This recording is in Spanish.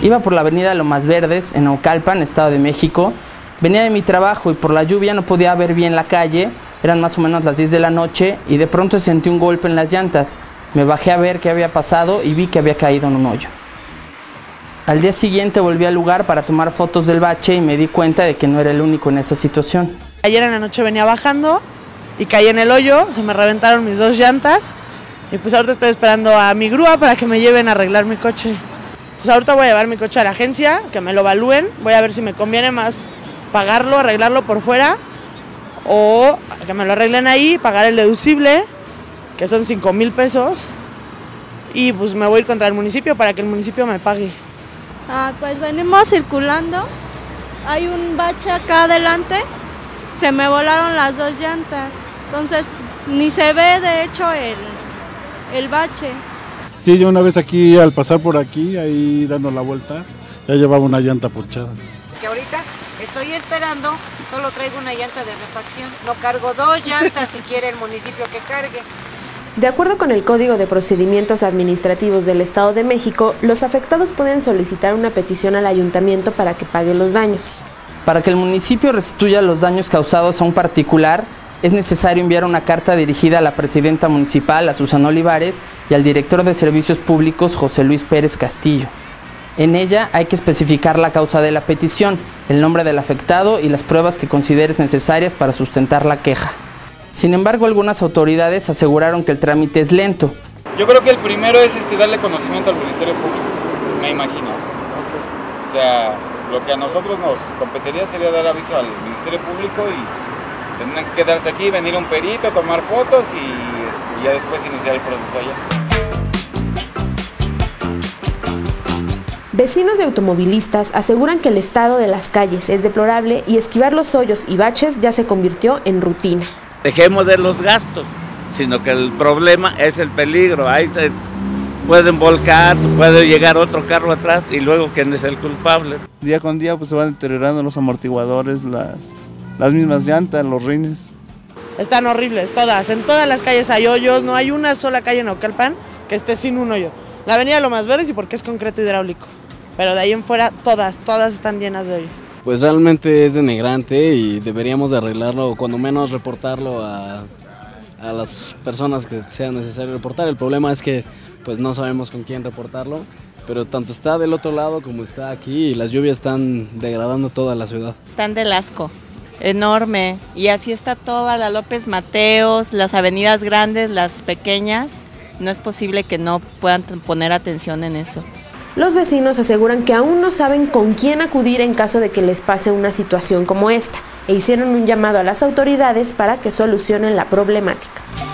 Iba por la avenida Lomas Verdes, en Naucalpan, Estado de México. Venía de mi trabajo y por la lluvia no podía ver bien la calle. Eran más o menos las 10 de la noche y de pronto sentí un golpe en las llantas. Me bajé a ver qué había pasado y vi que había caído en un hoyo. Al día siguiente volví al lugar para tomar fotos del bache y me di cuenta de que no era el único en esa situación. Ayer en la noche venía bajando y caí en el hoyo, se me reventaron mis 2 llantas y pues ahorita estoy esperando a mi grúa para que me lleven a arreglar mi coche. Pues ahorita voy a llevar mi coche a la agencia, que me lo evalúen, voy a ver si me conviene más pagarlo, arreglarlo por fuera o que me lo arreglen ahí, pagar el deducible, que son 5,000 pesos, y pues me voy a ir contra el municipio para que el municipio me pague. Pues venimos circulando, hay un bache acá adelante, se me volaron las 2 llantas, entonces ni se ve de hecho el bache. Sí, yo una vez aquí, al pasar por aquí, ahí dando la vuelta, ya llevaba una llanta ponchada. Que ahorita estoy esperando, solo traigo una llanta de refacción, no cargo 2 llantas si quiere el municipio que cargue. De acuerdo con el Código de Procedimientos Administrativos del Estado de México, los afectados pueden solicitar una petición al ayuntamiento para que pague los daños. Para que el municipio restituya los daños causados a un particular, es necesario enviar una carta dirigida a la presidenta municipal, a Susana Olivares, y al director de Servicios Públicos, José Luis Pérez Castillo. En ella hay que especificar la causa de la petición, el nombre del afectado y las pruebas que consideres necesarias para sustentar la queja. Sin embargo, algunas autoridades aseguraron que el trámite es lento. Yo creo que el primero es darle conocimiento al Ministerio Público, me imagino. O sea, lo que a nosotros nos competiría sería dar aviso al Ministerio Público y tendrán que quedarse aquí, venir un perito, tomar fotos y ya después iniciar el proceso allá. Vecinos y automovilistas aseguran que el estado de las calles es deplorable y esquivar los hoyos y baches ya se convirtió en rutina. Dejemos de los gastos, sino que el problema es el peligro. Ahí se pueden volcar, puede llegar otro carro atrás y luego ¿quién es el culpable? Día con día pues se van deteriorando los amortiguadores, las mismas llantas, los rines. Están horribles todas, en todas las calles hay hoyos, no hay una sola calle en Naucalpan que esté sin un hoyo. La avenida Lomas Verdes y porque es concreto hidráulico, pero de ahí en fuera todas están llenas de hoyos. Pues realmente es denigrante y deberíamos de arreglarlo o cuando menos reportarlo a las personas que sea necesario reportar. El problema es que pues no sabemos con quién reportarlo, pero tanto está del otro lado como está aquí y las lluvias están degradando toda la ciudad. Están del asco, enorme, y así está toda la López Mateos, las avenidas grandes, las pequeñas, no es posible que no puedan poner atención en eso. Los vecinos aseguran que aún no saben con quién acudir en caso de que les pase una situación como esta e hicieron un llamado a las autoridades para que solucionen la problemática.